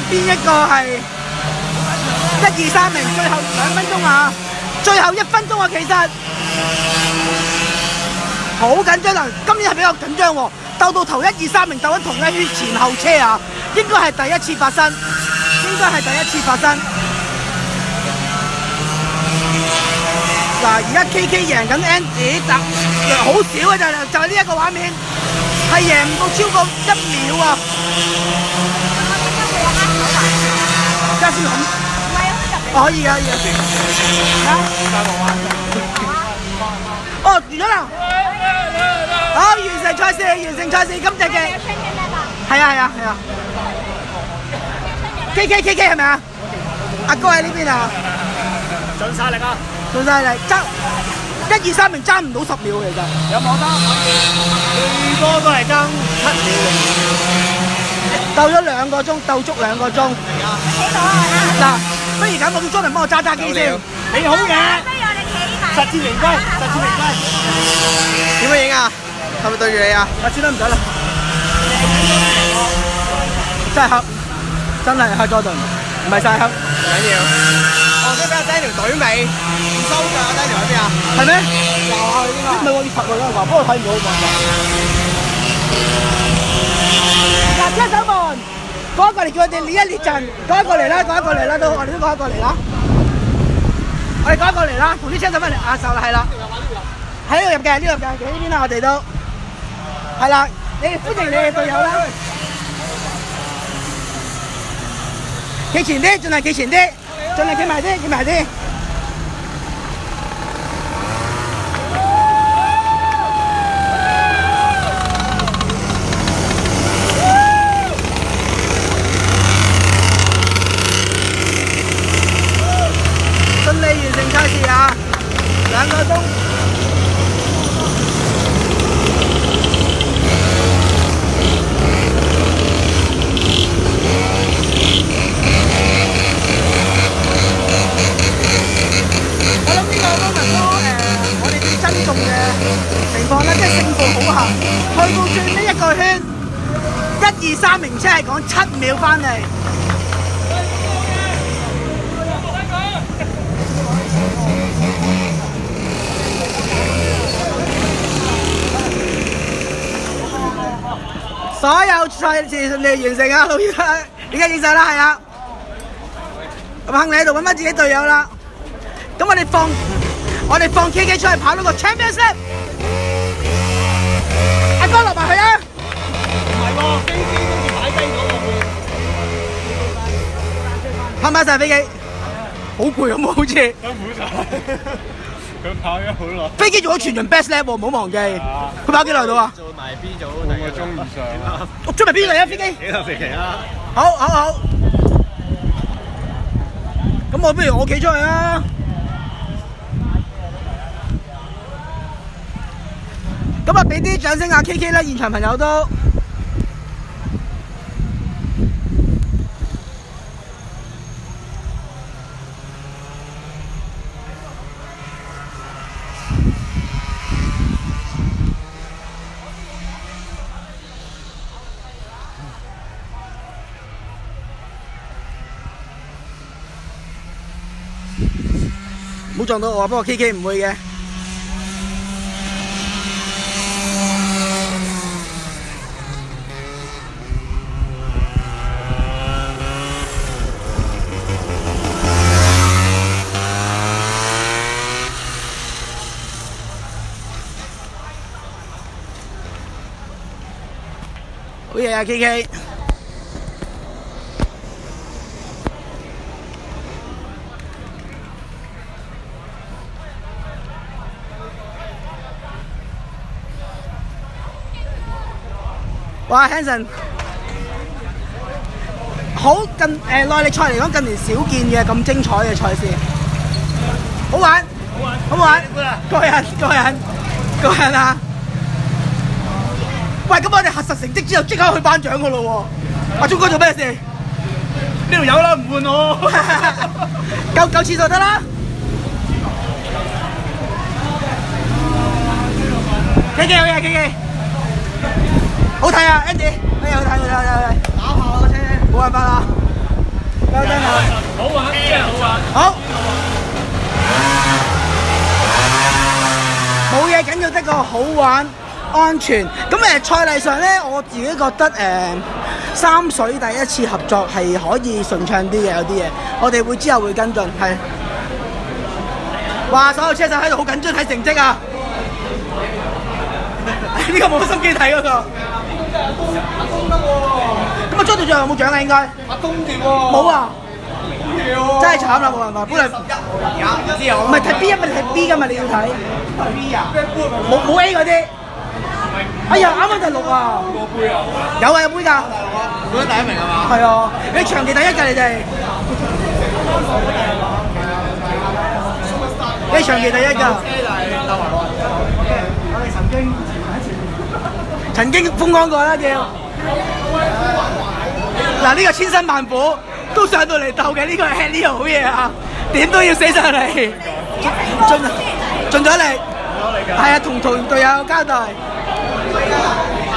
邊一個係1、2、3名？最後2分鐘啊，最後1分鐘啊，其實好緊張啊！今年係比較緊張喎，鬥到頭1、2、3名鬥緊同一圈前後車啊，應該係第一次發生，嗱，而家 KK 贏緊 Andy， 但好少嘅就係呢一個畫面，係贏唔到超過1秒啊！加先可以嘅，哦，完咗啦！好，完成賽事，今隻嘅係啊 ，KK 係咪啊？阿哥喺呢邊啊！ 盡晒力啊！ 爭1、2、3名爭唔到10秒其實。 有冇得可以？最多都係爭7秒。 鬥咗2個鐘，鬥足2個鐘。嗱，不如咁，我叫 Jordan幫我揸機先。 你好嘅。實戰名歸。 點樣影啊？係咪對住你啊？算啦，唔使啦。真係黑，真係黑 Jordan， 唔係晒黑。唔緊要。我想俾阿 Daniel 隊尾，唔收㗎。阿 Daniel 喺邊啊？係咩？又係邊個？唔係我要拍佢啦，不過睇唔到嘛。嗱，車手們，講一個嚟叫我哋列一列陣，講一個嚟啦，都我哋都講一個嚟啦。我哋講一個嚟啦，同啲車手們握手啦，係啦。喺呢度入嘅，呢邊啦，我哋都係啦。你哋歡迎你哋隊友啦。企前啲，盡量企前啲。盡量企埋啲。順利完成賽事啊！2個鐘。情況咧，即係勝負好行，去到最尾1個圈，1、2、3名車係講7秒翻嚟。所有賽事順利完成啊！老葉，而家影相啦，係啊。咁肯你喺度揾翻自己隊友啦。咁我哋放 KK 出去跑到個 Championship。阿哥落埋去啊！ 唔係喎，飛機好似擺低咗喎。 拍唔拍晒飛機？好攰咁好似。 辛苦晒。佢跑咗好耐。 飛機做咗全場 best lap 喎，唔好忘記。佢跑幾耐到啊？ 做埋 B 組2個鐘以上啦。 做埋 B 組啊飛機？ 幾多飛機啦？ 好。咁我不如我企出去啊！咁啊，俾啲掌聲啊 KK 啦，現場朋友都冇撞到我啊，不過 KK 唔會嘅。好嘢啊 KK！ 哇 Hanson， 好耐力賽嚟講近年少見嘅咁精彩嘅賽事，好玩，過癮啊！喂，咁我哋核實成績之後即刻去頒獎噶咯喎！阿聰哥做咩事？ 呢度有啦，唔換我。 夠次就得啦。KK 好嘢 KK， 好睇啊 Andy，好睇。打下個車，冇辦法啦。 交燈啊！ 好玩，真係好玩。 好，冇嘢緊要得個好玩、安全。咁賽例上咧，我自己覺得三水第一次合作係可以順暢啲嘅，有啲嘢我哋之後會跟進。係，哇！所有車手喺度好緊張睇成績啊！呢個冇心機睇嗰個。咁啊，張隊長有冇獎啊？應該阿東奪喎。 冇啊！真係慘啦，冇辦法。本來唔知啊。 唔係睇 B 啊嘛，你睇 B 噶嘛，你要睇。 B 啊？ 冇 A 嗰啲。哎呀，啱啱第6啊！ 個杯啊？ 有啊，有杯㗎。 攞第1名係嘛？ 係啊，你長期第1㗎你哋。你長期第1㗎。我哋曾經風光過啦，叫。嗱，呢個千辛萬苦都上到嚟鬥嘅，呢個係呢個好嘢啊！點都要死上嚟，盡咗力，係啊，同隊友交代。